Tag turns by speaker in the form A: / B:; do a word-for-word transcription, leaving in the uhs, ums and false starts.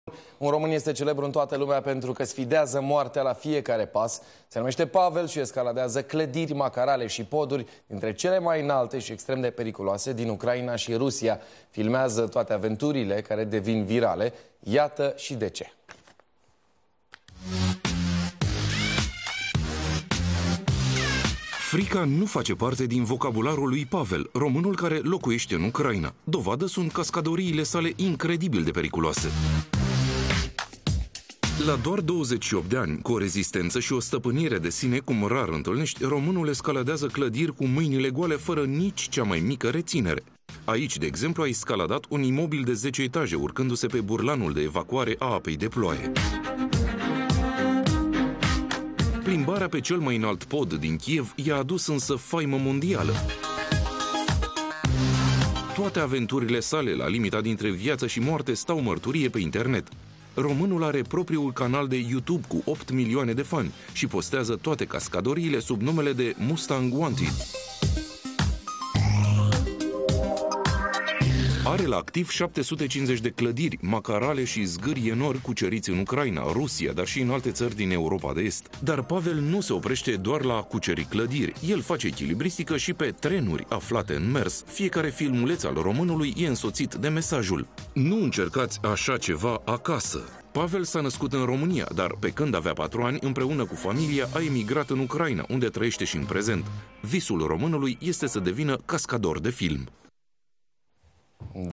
A: Un român este celebru în toată lumea pentru că sfidează moartea la fiecare pas. Se numește Pavel și escaladează clădiri, macarale și poduri dintre cele mai înalte și extrem de periculoase din Ucraina și Rusia. Filmează toate aventurile care devin virale. Iată și de ce.
B: Frica nu face parte din vocabularul lui Pavel, românul care locuiește în Ucraina. Dovadă sunt cascadoriile sale incredibil de periculoase. La doar douăzeci și opt de ani, cu o rezistență și o stăpânire de sine cum rar întâlnești, românul escaladează clădiri cu mâinile goale fără nici cea mai mică reținere. Aici, de exemplu, a escaladat un imobil de zece etaje, urcându-se pe burlanul de evacuare a apei de ploaie. Plimbarea pe cel mai înalt pod din Kiev i-a adus însă faimă mondială. Toate aventurile sale, la limita dintre viață și moarte, stau mărturie pe internet. Românul are propriul canal de YouTube cu opt milioane de fani și postează toate cascadoriile sub numele de Mustang Wanted. Are la activ șapte sute cincizeci de clădiri, macarale și zgârie nori cuceriți în Ucraina, Rusia, dar și în alte țări din Europa de Est. Dar Pavel nu se oprește doar la a cuceri clădiri. El face echilibristică și pe trenuri aflate în mers. Fiecare filmuleț al românului e însoțit de mesajul: nu încercați așa ceva acasă. Pavel s-a născut în România, dar pe când avea patru ani, împreună cu familia, a emigrat în Ucraina, unde trăiește și în prezent. Visul românului este să devină cascador de film.